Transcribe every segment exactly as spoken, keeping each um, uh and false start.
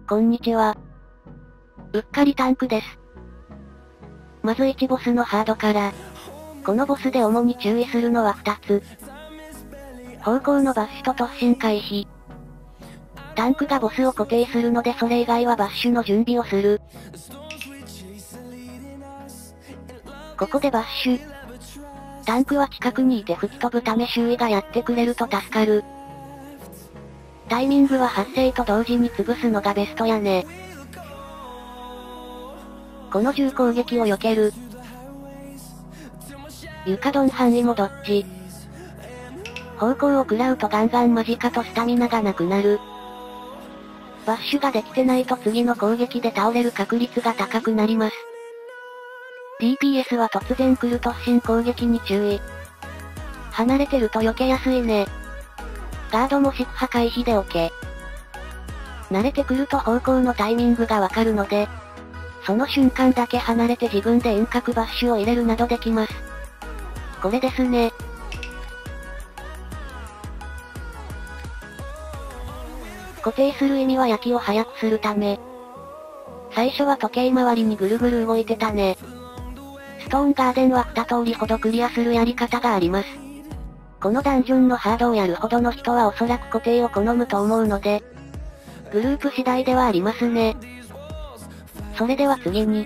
こんにちは。うっかりタンクです。まずいちボスのハードから。このボスで主に注意するのはふたつ。方向のバッシュと突進回避。タンクがボスを固定するのでそれ以外はバッシュの準備をする。ここでバッシュ。タンクは近くにいて吹き飛ぶため周囲がやってくれると助かる。タイミングは発生と同時に潰すのがベストやね。この銃攻撃を避ける。床ドン範囲もどっち。方向を食らうとガンガン間近とスタミナがなくなる。バッシュができてないと次の攻撃で倒れる確率が高くなります。ディーピーエス は突然来る突進攻撃に注意。離れてると避けやすいね。ガードも四苦破回避で OK。慣れてくると方向のタイミングがわかるので、その瞬間だけ離れて自分で遠隔バッシュを入れるなどできます。これですね。固定する意味は焼きを早くするため。最初は時計回りにぐるぐる動いてたね。ストーンガーデンはに通りほどクリアするやり方があります。このダンジョンのハードをやるほどの人はおそらく固定を好むと思うので、グループ次第ではありますね。それでは次に。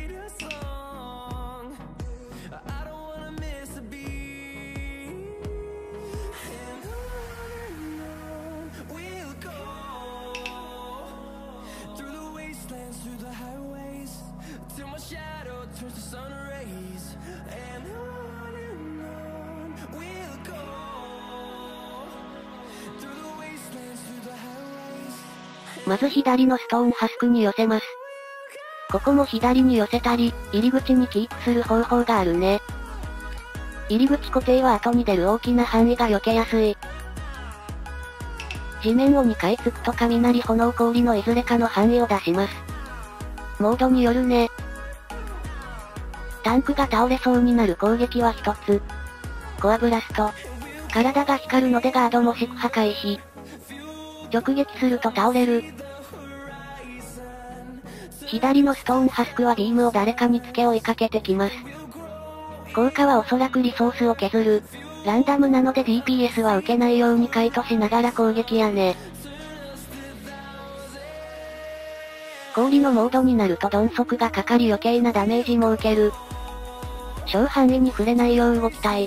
まず左のストーンハスクに寄せます。ここも左に寄せたり、入り口にキープする方法があるね。入り口固定は後に出る大きな範囲が避けやすい。地面をにかい突くと雷炎氷のいずれかの範囲を出します。モードによるね。タンクが倒れそうになる攻撃はひとつ。コアブラスト。体が光るのでガードも四苦破回避。直撃すると倒れる。左のストーンハスクはビームを誰かにつけ追いかけてきます。効果はおそらくリソースを削る。ランダムなので ディーピーエス は受けないようにカイトしながら攻撃やね。氷のモードになると鈍足がかかり余計なダメージも受ける。小範囲に触れないよう動きたい。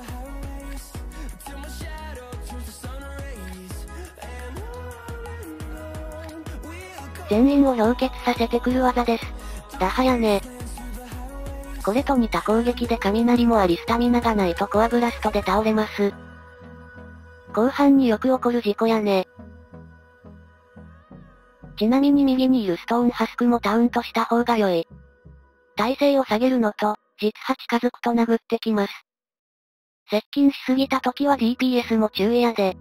全員を氷結させてくる技です。打破やね。これと似た攻撃で雷もありスタミナがないとコアブラストで倒れます。後半によく起こる事故やね。ちなみに右にいるストーンハスクもタウントした方が良い。耐性を下げるのと、実波近づくと殴ってきます。接近しすぎた時は ディーピーエス も注意やで。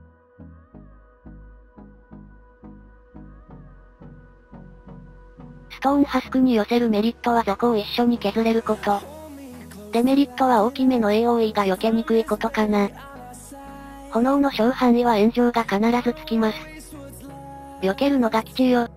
ストーンハスクに寄せるメリットは雑魚を一緒に削れること。デメリットは大きめの エーオーイー が避けにくいことかな。炎の小範囲は炎上が必ずつきます。避けるのが吉よ。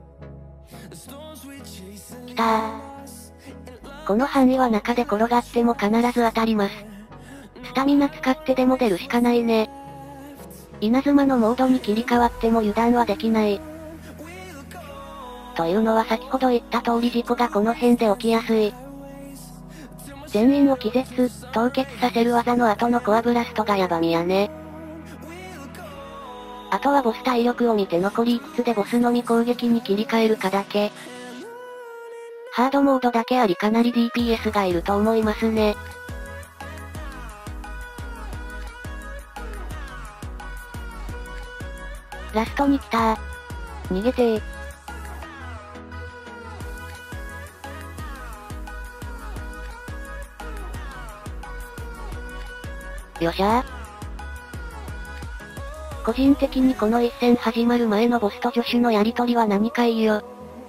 きたー。この範囲は中で転がっても必ず当たります。スタミナ使ってでも出るしかないね。稲妻のモードに切り替わっても油断はできない。というのは先ほど言った通り事故がこの辺で起きやすい。全員を気絶、凍結させる技の後のコアブラストがヤバみやね。あとはボス体力を見て残りいくつでボスのみ攻撃に切り替えるかだけ。ハードモードだけありかなり ディーピーエス がいると思いますね。ラストに来たー。逃げてー。よっしゃー。個人的にこの一戦始まる前のボスと助手のやりとりは何かいいよ。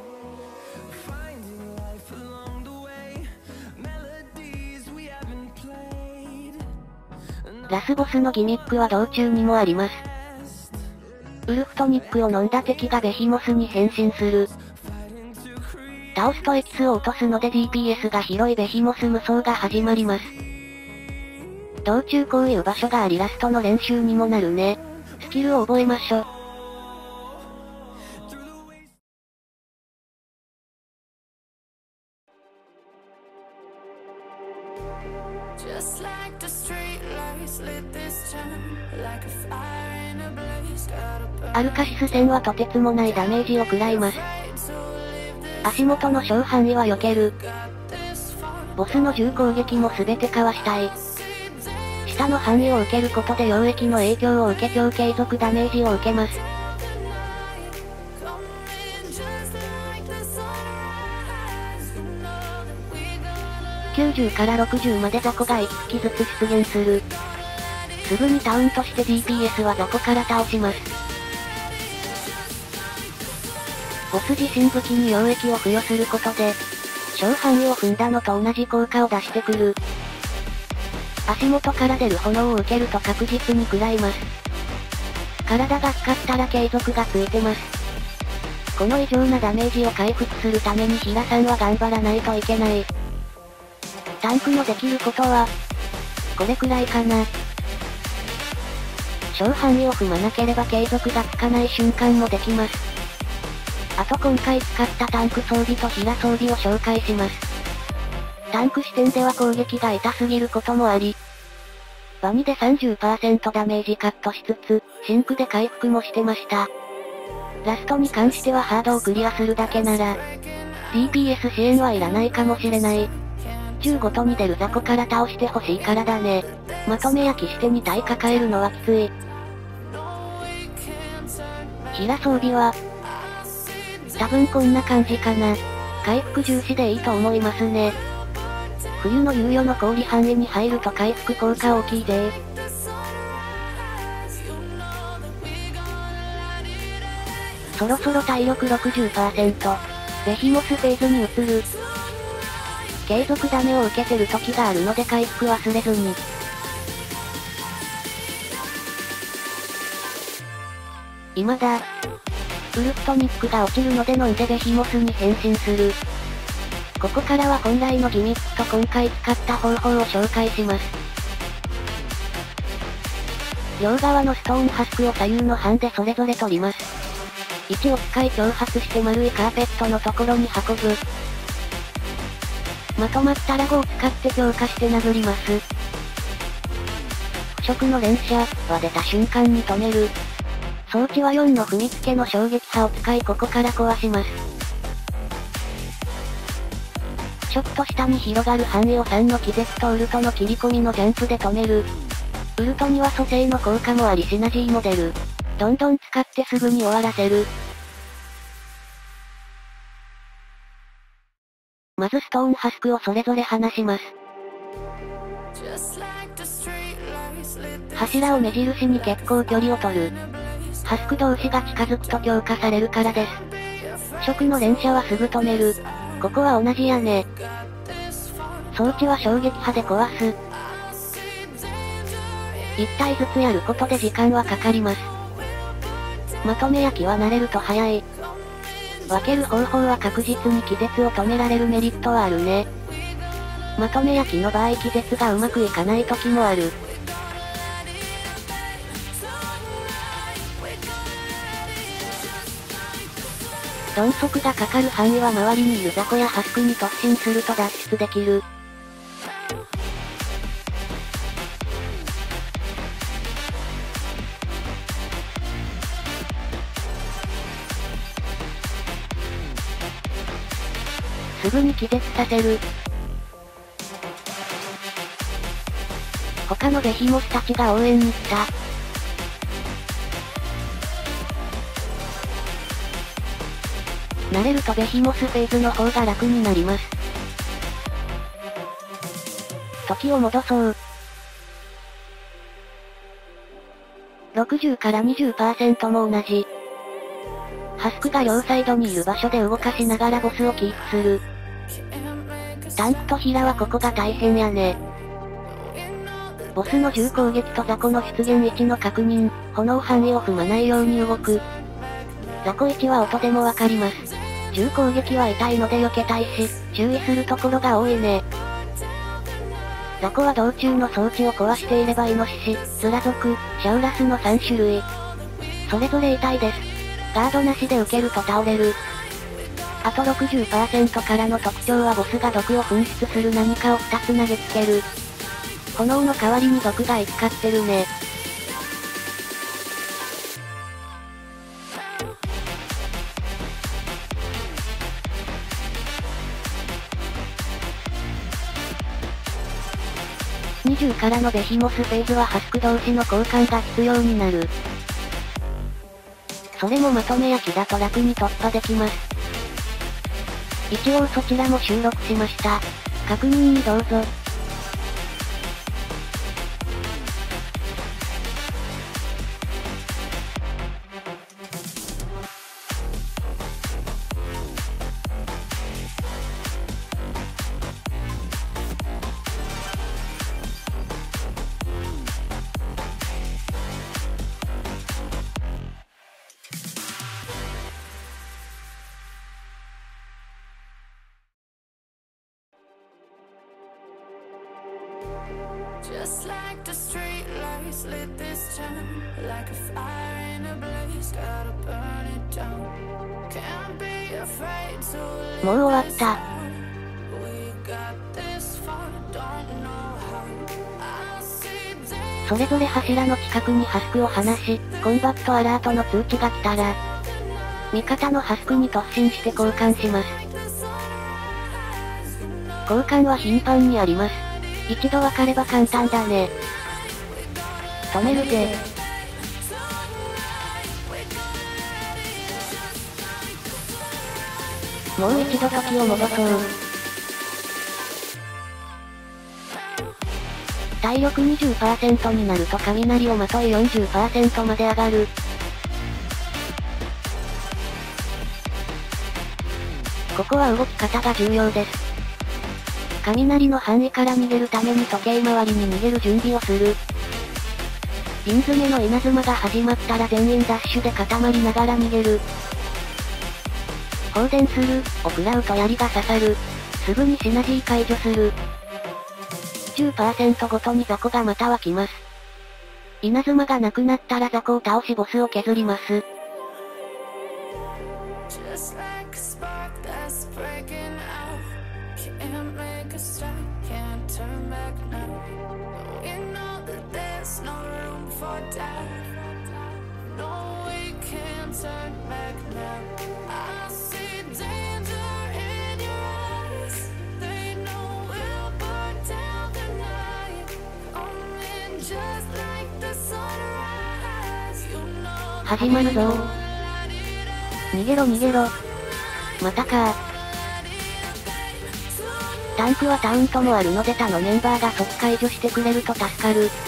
ラスボスのギミックは道中にもあります。ウルフトニックを飲んだ敵がベヒモスに変身する。 倒すとエキスを落とすので ディーピーエス が広いベヒモス無双が始まります。道中こういう場所がありラストの練習にもなるね。スキルを覚えましょ。アルカシス戦はとてつもないダメージを食らいます。足元の小範囲は避ける。ボスの重攻撃も全てかわしたい。下の範囲を受けることで溶液の影響を受け強継続ダメージを受けます。きゅうじゅうからろくじゅうまで雑魚がいっぴきずつ出現する。すぐにタウンとして ディーピーエス は雑魚から倒します。ボス自身武器に溶液を付与することで、小範囲を踏んだのと同じ効果を出してくる。足元から出る炎を受けると確実に食らいます。体が使ったら継続がついてます。この異常なダメージを回復するために平さんは頑張らないといけない。タンクのできることは、これくらいかな。小範囲を踏まなければ継続がつかない瞬間もできます。あと今回使ったタンク装備と平装備を紹介します。タンク視点では攻撃が痛すぎることもあり、バニで さんじゅっパーセント ダメージカットしつつ、シンクで回復もしてました。ラストに関してはハードをクリアするだけなら、ディーピーエス 支援はいらないかもしれない。銃ごとに出る雑魚から倒してほしいからだね。まとめ焼きしてに体抱えるのはきつい。平装備は、多分こんな感じかな。回復重視でいいと思いますね。冬の猶予の氷範囲に入ると回復効果大きいぜ。そろそろ体力 ろくじゅっパーセント。ベヒモスフェーズに移る。継続ダメを受けてる時があるので回復忘れずに。今だ。ウルフトニックが落ちるので飲んでベヒモスに変身する。ここからは本来のギミックと今回使った方法を紹介します。両側のストーンハスクを左右のハンでそれぞれ取ります。いちを使い挑発して丸いカーペットのところに運ぶ。まとまったらごを使って強化して殴ります。腐食の連射は出た瞬間に止める。装置はよんの踏みつけの衝撃波を使いここから壊します。腐食と下に広がる範囲をさんの気絶とウルトの切り込みのジャンプで止める。ウルトには蘇生の効果もありシナジーも出る。どんどん使ってすぐに終わらせる。まずストーンハスクをそれぞれ離します。柱を目印に結構距離を取る。ハスク同士が近づくと強化されるからです。腐食の連射はすぐ止める。ここは同じやね。装置は衝撃波で壊す。いち体ずつやることで時間はかかります。まとめ焼きは慣れると早い。分ける方法は確実に気絶を止められるメリットはあるね。まとめ焼きの場合気絶がうまくいかない時もある。鈍足がかかる範囲は周りにいる雑魚やハスクに突進すると脱出できる。すぐに気絶させる。他のベヒモスたちが応援に来た。慣れるとベヒモスフェーズの方が楽になります。時を戻そう。ろくじゅうから にじゅっパーセント も同じ。ハスクが両サイドにいる場所で動かしながらボスをキープする。タンクとヒラはここが大変やね。ボスの重攻撃と雑魚の出現位置の確認、炎範囲を踏まないように動く。雑魚位置は音でもわかります。 重攻撃は痛いので避けたいし、注意するところが多いね。雑魚は道中の装置を壊していればイノシシ、スラ族、シャウラスのさん種類。それぞれ痛いです。ガードなしで受けると倒れる。あと ろくじゅっパーセント からの特徴はボスが毒を噴出する何かをふたつ投げつける。炎の代わりに毒が行き交ってるね。にじゅうからのベヒモスフェーズはハスク同士の交換が必要になる。それもまとめ焼きだと楽に突破できます。一応そちらも収録しました。確認にどうぞ。 Just like the street lights lit this town, like a fire in a blaze, gotta burn it down. Can't be afraid to live. もう終わった。 We got this far, don't know how. I see danger. それぞれ柱の近くにハスクを放し、コンバットアラートの通知が来たら、味方のハスクに突進して交換します。交換は頻繁にあります。一度分かれば簡単だね。止めるぜ。もう一度時を戻そう。体力 にじゅっパーセント になると雷をまとい よんじゅっパーセント まで上がる。ここは動き方が重要です。雷の範囲から逃げるために時計回りに逃げる準備をする。ピン詰めの稲妻が始まったら全員ダッシュで固まりながら逃げる。放電する、を食らうと槍が刺さる。すぐにシナジー解除する。じゅっパーセント ごとに雑魚がまたは来ます。稲妻がなくなったら雑魚を倒しボスを削ります。 Just like a spark that's breaking out. Can't make a stop, can't turn back now. We know that there's no room for doubt. No, we can't turn back now. I see danger in your eyes. They know we'll burn down the night. Coming just like the sunrise. You know 始まるぞ。逃げろ逃げろ。またか。タンクはタウントもあるので他のメンバーが即解除してくれると助かる。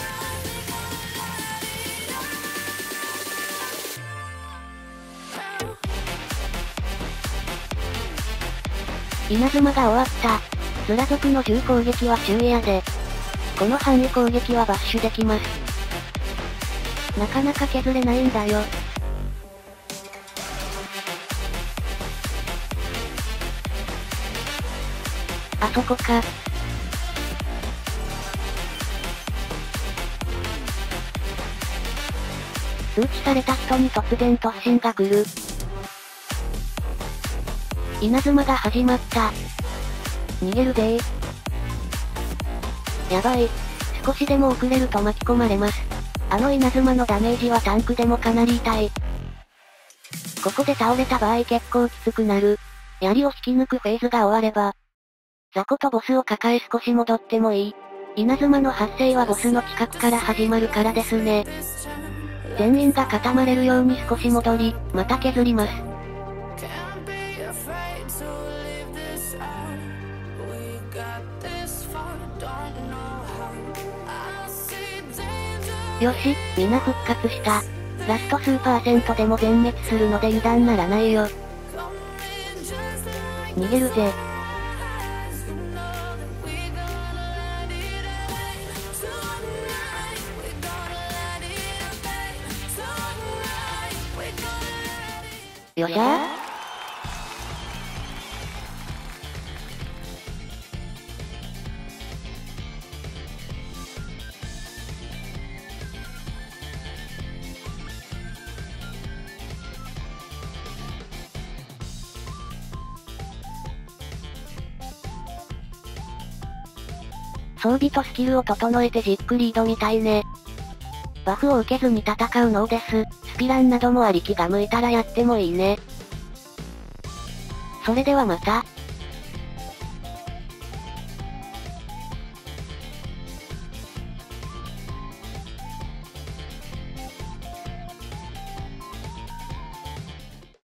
稲妻が終わった。スラ族の重攻撃は注意やで。この範囲攻撃はバッシュできます。なかなか削れないんだよ。あそこか。通知された人に突然突進が来る。稲妻が始まった。逃げるぜー。やばい。少しでも遅れると巻き込まれます。あの稲妻のダメージはタンクでもかなり痛い。ここで倒れた場合結構きつくなる。槍を引き抜くフェーズが終われば、雑魚とボスを抱え少し戻ってもいい。稲妻の発生はボスの近くから始まるからですね。全員が固まれるように少し戻り、また削ります。よし、皆復活した。ラスト数パーセントでも全滅するので油断ならないよ。逃げるぜ。よっしゃー。 装備とスキルを整えてじっくり挑みたいね。バフを受けずに戦うノーデス、スピランなどもあり気が向いたらやってもいいね。それではまた。